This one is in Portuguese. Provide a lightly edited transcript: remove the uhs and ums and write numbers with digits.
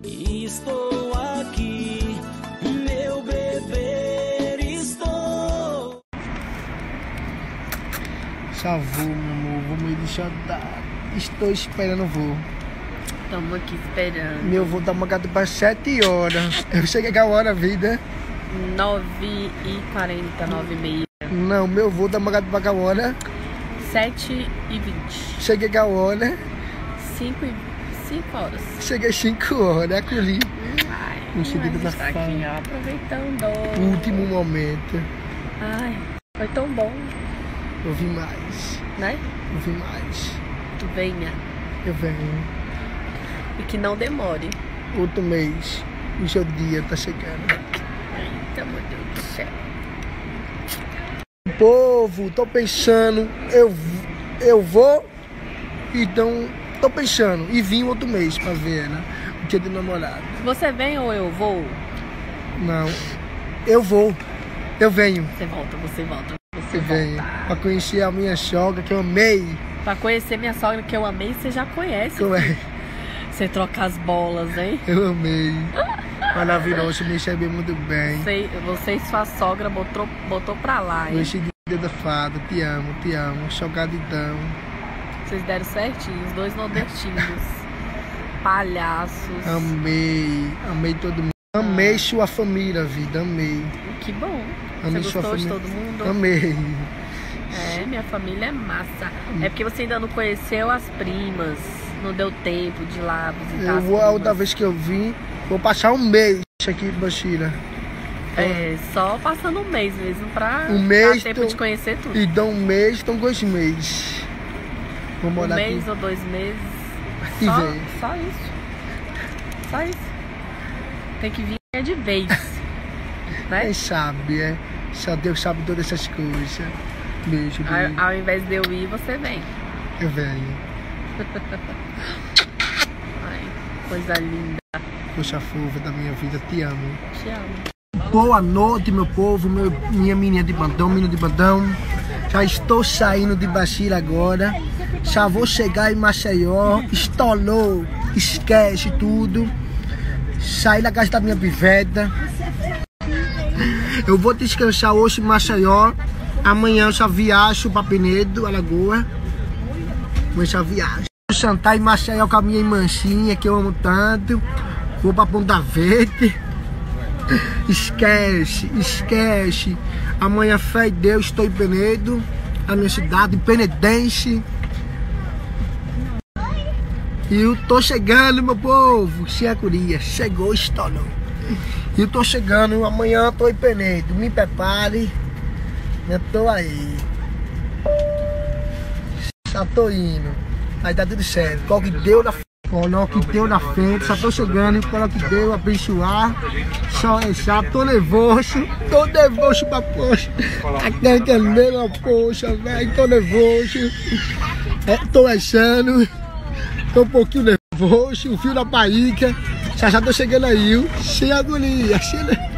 Estou aqui, meu bebê, estou. Já vou, meu amor, vou me deixar dar. Estou esperando o voo. Estamos aqui esperando. Meu voo tá marcado para 7 horas. Eu cheguei a hora, vida. 9h40, 9h30. Não, meu voo tá marcado para a hora. 7h20. Cheguei a hora. 5 horas. Cheguei 5 horas, acolhi. Mas está aqui, ó, aproveitando. Último momento. Ai, foi tão bom. Eu vim mais. Né? Eu vim mais. Tu venha. Eu venho. E que não demore. Outro mês. O seu dia tá chegando. Eita, meu Deus do céu. Povo, tô pensando. Eu vou. Então, tô pensando. E vim outro mês pra ver, né? O dia do namorado. Você vem ou eu vou? Não. Eu vou. Eu venho. Você volta. Você Eu venho. volta. Pra conhecer a minha sogra, que eu amei. Pra conhecer minha sogra que eu amei, você já conhece. Como é? Você troca as bolas, hein? Eu amei. Maravilhoso, me recebeu muito bem. Você e sua sogra botou pra lá, hein? Me enchi de dedo fado. Te amo, chogadidão. Vocês deram certinho, os dois nordestinos. Palhaços. Amei todo mundo. Amei sua família, vida, amei. Que bom. Amei Você sua gostou de família. todo mundo? Amei. É, minha família é massa. É porque você ainda não conheceu as primas. Não deu tempo de ir lá visitar as A outra primas. vez que eu vim, vou passar um mês aqui em Bachira. É, só passando um mês mesmo pra Um mês, dar tempo de conhecer tudo. E dá um mês, então 2 meses. Vou Um morar mês aqui. ou 2 meses. E vem. Só isso. Só isso. Tem que vir de vez. Né? Quem sabe, é? Só Deus sabe todas essas coisas. Beijo, beijo. Ao invés de eu ir, você vem. Eu venho. Ai, coisa linda. Poxa fofa da minha vida, te amo. Te amo. Boa noite, meu povo, minha menina de bandão, menino de bandão. Já estou saindo de Bachira agora. Já vou chegar em Maceió. Estourou, esquece tudo. Saí da casa da minha piveta. Eu vou descansar hoje em Maceió. Amanhã eu já viajo para Penedo, Alagoas. Amanhã já viajo. Vou sentar em Maceió com a minha irmãzinha, que eu amo tanto. Vou para Ponta Verde. Esquece. Amanhã, fé em Deus, estou em Penedo, a minha cidade, penedense. E eu tô chegando, meu povo. Chiacuria, chegou, estourou. E eu tô chegando, amanhã eu tô em Penedo. Me prepare. Eu tô aí. Já tô indo. Aí tá tudo certo. Qual que deu na frente? Coloque Deus na frente, só tô chegando, coloque Deus, abençoar, só deixar, tô nervoso pra poxa, até entendendo a poxa, velho, tô nervoso, tô achando, tô um pouquinho nervoso, o fio da paíca, já tô chegando aí, sem agonia,